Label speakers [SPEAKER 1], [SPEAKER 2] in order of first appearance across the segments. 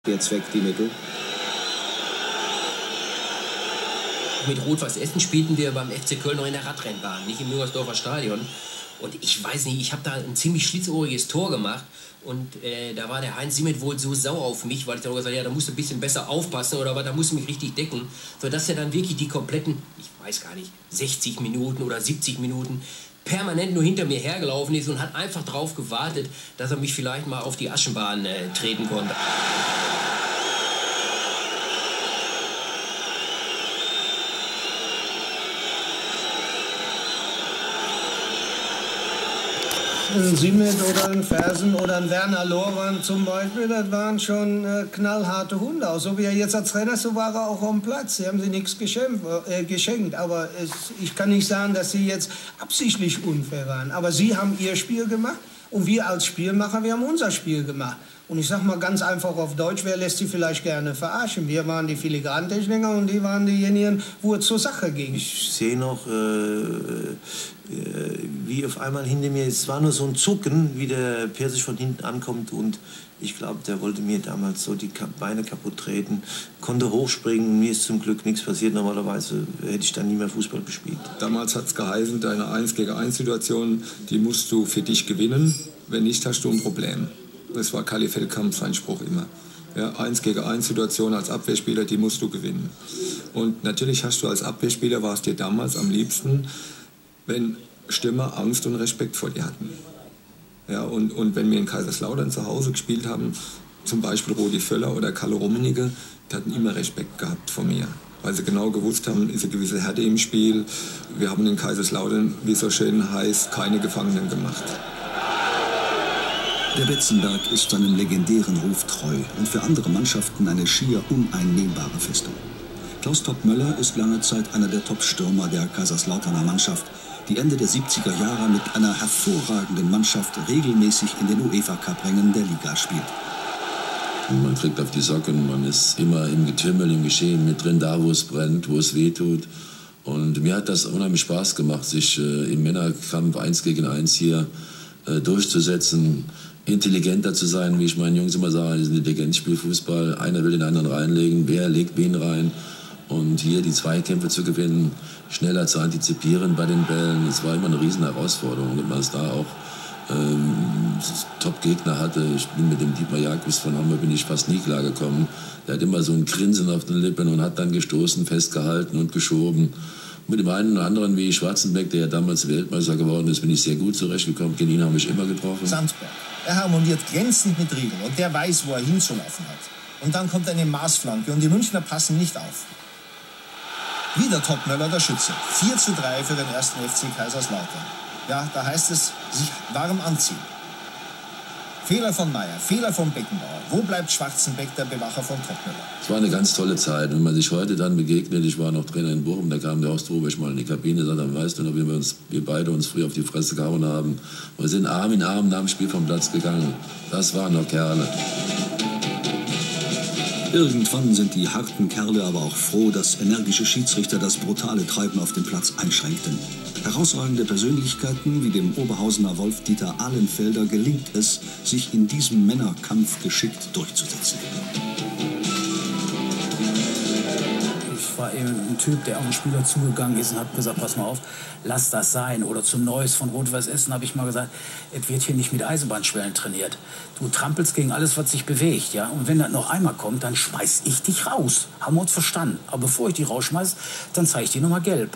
[SPEAKER 1] Jetzt weg die Mittel.
[SPEAKER 2] Mit Rot-Weiß Essen spielten wir beim FC Köln noch in der Radrennbahn, nicht im Müngersdorfer Stadion. Und ich weiß nicht, ich habe da ein ziemlich schlitzohriges Tor gemacht. Und da war der Heinz Simmet wohl so sauer auf mich, weil ich dann gesagt habe, ja, da musst du ein bisschen besser aufpassen oder da musst du mich richtig decken. Sodass er dann wirklich die kompletten, ich weiß gar nicht, 60 Minuten oder 70 Minuten permanent nur hinter mir hergelaufen ist und hat einfach darauf gewartet, dass er mich vielleicht mal auf die Aschenbahn treten konnte.
[SPEAKER 3] Ein Simmet oder ein Fersen oder ein Werner Lorand zum Beispiel, das waren schon knallharte Hunde. Auch so wie er jetzt als Trainer, so war er auch am Platz. Sie haben sie nichts geschenkt. Aber ich kann nicht sagen, dass sie jetzt absichtlich unfair waren. Aber sie haben ihr Spiel gemacht und wir als Spielmacher, wir haben unser Spiel gemacht. Und ich sag mal ganz einfach auf Deutsch, wer lässt sie vielleicht gerne verarschen? Wir waren die Filigrantechniker und die waren diejenigen, wo es zur Sache ging.
[SPEAKER 4] Ich sehe noch, wie auf einmal hinter mir, es war nur so ein Zucken, wie der Persisch von hinten ankommt und ich glaube, der wollte mir damals so die Beine kaputt treten, konnte hochspringen, mir ist zum Glück nichts passiert, normalerweise hätte ich dann nie mehr Fußball gespielt.
[SPEAKER 5] Damals hat es geheißen, deine 1-gegen-1-Situation, die musst du für dich gewinnen, wenn nicht, hast du ein Problem. Das war Kali Feldkamp sein Spruch immer. Ja, 1-gegen-1-Situation als Abwehrspieler, die musst du gewinnen. Und natürlich hast du als Abwehrspieler, war es dir damals am liebsten, wenn Stürmer Angst und Respekt vor dir hatten. Ja, und wenn wir in Kaiserslautern zu Hause gespielt haben, zum Beispiel Rudi Völler oder Kalle Rummenigge, die hatten immer Respekt gehabt vor mir. Weil sie genau gewusst haben, ist eine gewisse Härte im Spiel. Wir haben in Kaiserslautern, wie es so schön heißt, keine Gefangenen gemacht.
[SPEAKER 6] Der Betzenberg ist seinem legendären Ruf treu und für andere Mannschaften eine schier uneinnehmbare Festung. Klaus Toppmöller ist lange Zeit einer der Top-Stürmer der Kaiserslauterner Mannschaft, die Ende der 70er Jahre mit einer hervorragenden Mannschaft regelmäßig in den UEFA-Cup-Rängen der Liga spielt.
[SPEAKER 7] Man kriegt auf die Socken, man ist immer im Getümmel, im Geschehen mit drin, da wo es brennt, wo es wehtut. Und mir hat das unheimlich Spaß gemacht, sich im Männerkampf 1 gegen 1 hier durchzusetzen, intelligenter zu sein, wie ich meinen Jungs immer sage, die sind intelligent, spielt Fußball, einer will den anderen reinlegen, wer legt wen rein und hier die Zweikämpfe zu gewinnen, schneller zu antizipieren bei den Bällen, das war immer eine riesen Herausforderung und man es da auch Top-Gegner hatte. Ich bin mit dem Dietmar Jacobs von Hamburg bin ich fast nie klargekommen, der hat immer so ein Grinsen auf den Lippen und hat dann gestoßen, festgehalten und geschoben. Mit dem einen oder anderen wie Schwarzenbeck, der ja damals Weltmeister geworden ist, bin ich sehr gut zurechtgekommen. Gegen ihn habe ich immer getroffen.
[SPEAKER 8] Sandsberg. Er harmoniert glänzend mit Riedel und der weiß, wo er hinzulaufen hat. Und dann kommt eine Maßflanke und die Münchner passen nicht auf. Wieder Toppmöller der Schütze. 4:3 für den 1. FC Kaiserslautern. Ja, da heißt es, sich warm anziehen. Fehler von Meier, Fehler von Beckenbauer. Wo bleibt Schwarzenbeck, der Bewacher von Toppmöller?
[SPEAKER 7] Es war eine ganz tolle Zeit. Wenn man sich heute dann begegnet, ich war noch Trainer in Bochum, da kam der Horst Rubesch mal in die Kabine und sagte, dann weißt du noch, wie wir beide uns früh auf die Fresse gehauen haben. Wir sind Arm in Arm nach dem Spiel vom Platz gegangen. Das waren noch Kerle.
[SPEAKER 6] Irgendwann sind die harten Kerle aber auch froh, dass energische Schiedsrichter das brutale Treiben auf dem Platz einschränkten. Herausragende Persönlichkeiten wie dem Oberhausener Wolf-Dieter Ahlenfelder gelingt es, sich in diesem Männerkampf geschickt durchzusetzen.
[SPEAKER 9] Ich war eben ein Typ, der auf den Spieler zugegangen ist und hat gesagt, pass mal auf, lass das sein. Oder zum Neues von Rot-Weiß Essen habe ich mal gesagt, es wird hier nicht mit Eisenbahnschwellen trainiert. Du trampelst gegen alles, was sich bewegt. Ja? Und wenn das noch einmal kommt, dann schmeiß ich dich raus. Haben wir uns verstanden. Aber bevor ich dich rausschmeiß, dann zeige ich dir nochmal gelb.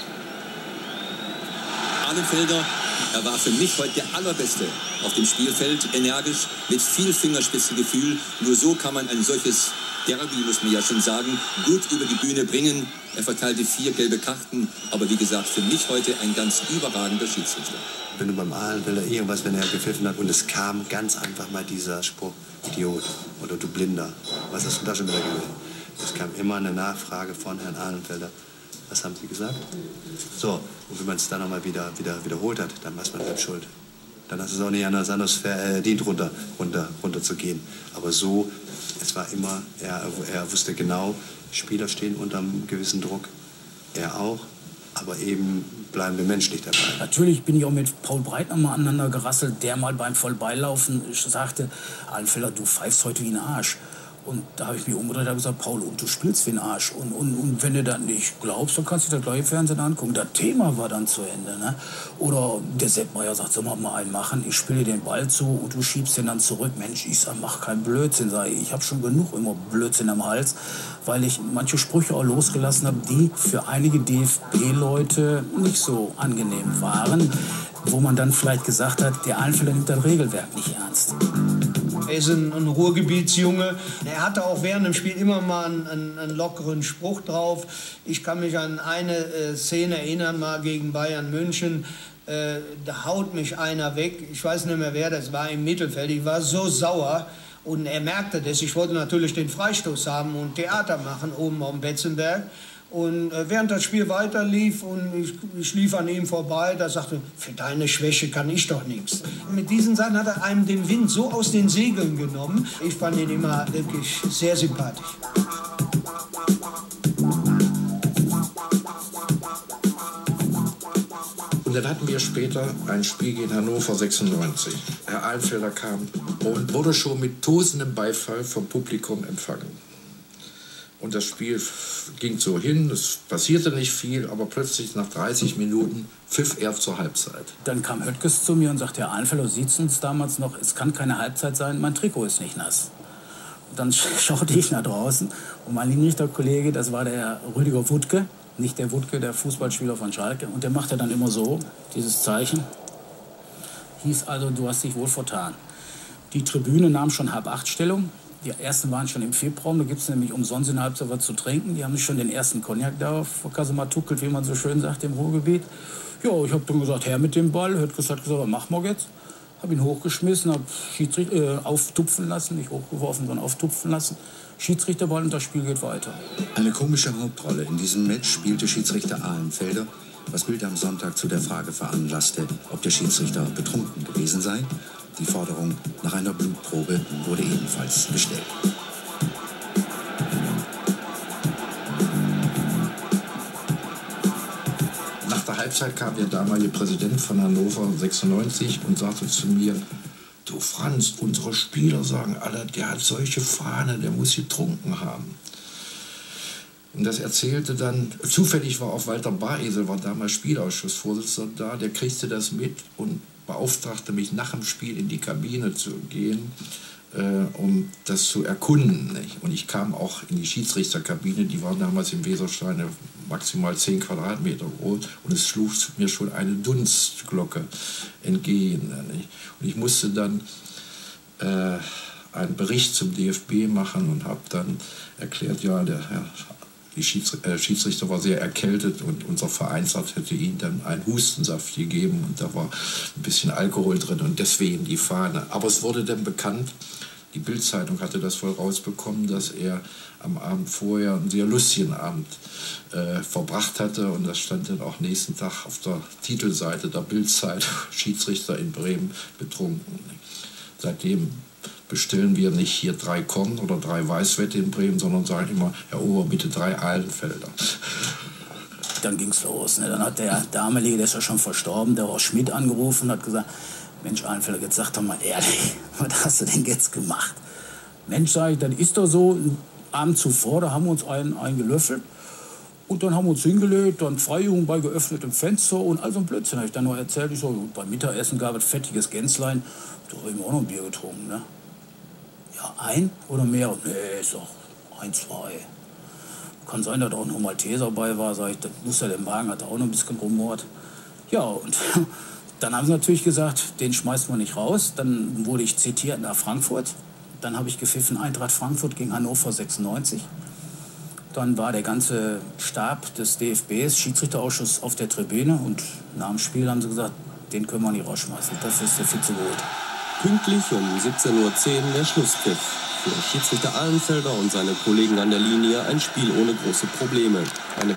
[SPEAKER 10] Ahlenfelder, er war für mich heute der Allerbeste auf dem Spielfeld, energisch, mit viel Fingerspitzengefühl. Nur so kann man ein solches Derby, muss man ja schon sagen, gut über die Bühne bringen. Er verteilte 4 gelbe Karten, aber wie gesagt, für mich heute ein ganz überragender Schiedsrichter.
[SPEAKER 4] Wenn du beim Ahlenfelder irgendwas, wenn er gepfiffen hat und es kam ganz einfach mal dieser Spruch, Idiot oder du Blinder, was hast du da schon wieder gewählt? Es kam immer eine Nachfrage von Herrn Ahlenfelder. Was haben Sie gesagt? So, und wenn man es dann nochmal wieder wiederholt hat, dann war man selbst schuld. Dann hast du es auch nicht anders verdient, runter zu gehen. Aber so, es war immer, er wusste genau, Spieler stehen unter einem gewissen Druck. Er auch, aber eben bleiben wir menschlich dabei.
[SPEAKER 9] Natürlich bin ich auch mit Paul Breitner mal aneinander gerasselt, der mal beim Vollbeilaufen sagte, Ahlenfelder, du pfeifst heute wie ein Arsch. Und da habe ich mich umgedreht und habe gesagt, Paulo, du spielst wie ein Arsch. Und wenn du das nicht glaubst, dann kannst du das gleich im Fernsehen angucken. Das Thema war dann zu Ende. Ne? Oder der Sepp Meier sagt, soll man mal einen machen, ich spiele den Ball zu und du schiebst den dann zurück. Mensch, ich sag, mach keinen Blödsinn. Sag ich habe schon genug immer Blödsinn am Hals, weil ich manche Sprüche auch losgelassen habe, die für einige DFB-Leute nicht so angenehm waren. Wo man dann vielleicht gesagt hat, der Ahlenfelder nimmt das Regelwerk nicht ernst.
[SPEAKER 3] Er ist ein Ruhrgebietsjunge. Er hatte auch während dem Spiel immer mal einen lockeren Spruch drauf. Ich kann mich an eine Szene erinnern, mal gegen Bayern München. Da haut mich einer weg. Ich weiß nicht mehr, wer das war, im Mittelfeld. Ich war so sauer. Und er merkte das. Ich wollte natürlich den Freistoß haben und Theater machen oben am Betzenberg. Und während das Spiel weiterlief und ich lief an ihm vorbei, da sagte, für deine Schwäche kann ich doch nichts. Mit diesen Sachen hat er einem den Wind so aus den Segeln genommen. Ich fand ihn immer wirklich sehr sympathisch.
[SPEAKER 1] Und dann hatten wir später ein Spiel gegen Hannover 96. Herr Ahlenfelder kam und wurde schon mit tosendem Beifall vom Publikum empfangen. Und das Spiel ging so hin, es passierte nicht viel, aber plötzlich nach 30 Minuten pfiff er zur Halbzeit.
[SPEAKER 9] Dann kam Höttges zu mir und sagte, Herr Ahlenfelder, du siehst uns damals noch, es kann keine Halbzeit sein, mein Trikot ist nicht nass. Und dann schaute ich nach draußen und mein Linienrichterkollege, das war der Rüdiger Wuttke, nicht der Wuttke, der Fußballspieler von Schalke, und der machte dann immer so, dieses Zeichen. Hieß also, du hast dich wohl vertan. Die Tribüne nahm schon 7:30 Stellung. Die ersten waren schon im Februar, da gibt es nämlich umsonst in der Halbzeit was zu trinken. Die haben sich schon den ersten Cognac da verkasematukelt, wie man so schön sagt, im Ruhrgebiet. Ja, ich habe dann gesagt, her mit dem Ball. Höttges hat gesagt, was machen wir jetzt? Habe ihn hochgeschmissen, habe auftupfen lassen, nicht hochgeworfen, sondern auftupfen lassen. Schiedsrichterball und das Spiel geht weiter.
[SPEAKER 11] Eine komische Hauptrolle in diesem Match spielte Schiedsrichter Ahlenfelder, was Bild am Sonntag zu der Frage veranlasste, ob der Schiedsrichter betrunken gewesen sei. Die Forderung nach einer Blutprobe wurde ebenfalls gestellt.
[SPEAKER 1] Nach der Halbzeit kam der damalige Präsident von Hannover 96 und sagte zu mir, du Franz, unsere Spieler sagen alle, der hat solche Fahne, der muss getrunken haben. Und das erzählte dann, zufällig war auch Walter Baresel, war damals Spielausschussvorsitzender da, der kriegte das mit und beauftragte mich nach dem Spiel in die Kabine zu gehen, um das zu erkunden. Nicht? Und ich kam auch in die Schiedsrichterkabine, die war damals im Weserstein maximal 10 Quadratmeter groß und es schlug mir schon eine Dunstglocke entgegen. Nicht? Und ich musste dann einen Bericht zum DFB machen und habe dann erklärt, ja, der Schiedsrichter war sehr erkältet und unser Vereinsarzt hätte ihm dann einen Hustensaft gegeben und da war ein bisschen Alkohol drin und deswegen die Fahne. Aber es wurde dann bekannt, die Bild-Zeitung hatte das voll rausbekommen, dass er am Abend vorher einen sehr lustigen Abend verbracht hatte und das stand dann auch nächsten Tag auf der Titelseite der Bild-Zeitung, Schiedsrichter in Bremen betrunken. Seitdem bestellen wir nicht hier 3 Korn oder 3 Weißwette in Bremen, sondern sagen immer, Herr Ober, bitte 3 Ahlenfelder.
[SPEAKER 9] Dann ging's los. Ne? Dann hat der damalige, der ist ja schon verstorben, der Horst Schmidt angerufen und hat gesagt, Mensch Ahlenfelder, jetzt sag doch mal ehrlich, was hast du denn jetzt gemacht? Mensch, sag ich, dann ist doch so, einen Abend zuvor, da haben wir uns einen gelöffelt und dann haben wir uns hingelegt, dann Freijugend bei geöffnetem Fenster und all so ein Blödsinn. Habe ich dann noch erzählt, ich so, beim Mittagessen gab es fettiges Gänslein, da habe ich mir auch noch ein Bier getrunken, ne? Ja, ein oder mehr? Nee, ist doch 1, 2. Kann sein, dass da auch noch Malteser dabei war, sag ich, das muss ja, der Magen hat auch noch ein bisschen rumort. Ja, und dann haben sie natürlich gesagt, den schmeißen wir nicht raus. Dann wurde ich zitiert nach Frankfurt. Dann habe ich gepfiffen, Eintracht Frankfurt gegen Hannover 96. Dann war der ganze Stab des DFBs, Schiedsrichterausschuss auf der Tribüne und nach dem Spiel haben sie gesagt, den können wir nicht rausschmeißen, dafür ist der viel zu gut.
[SPEAKER 12] Pünktlich um 17:10 Uhr der Schlusspfiff. Für Schiedsrichter Ahlenfelder und seine Kollegen an der Linie ein Spiel ohne große Probleme. Eine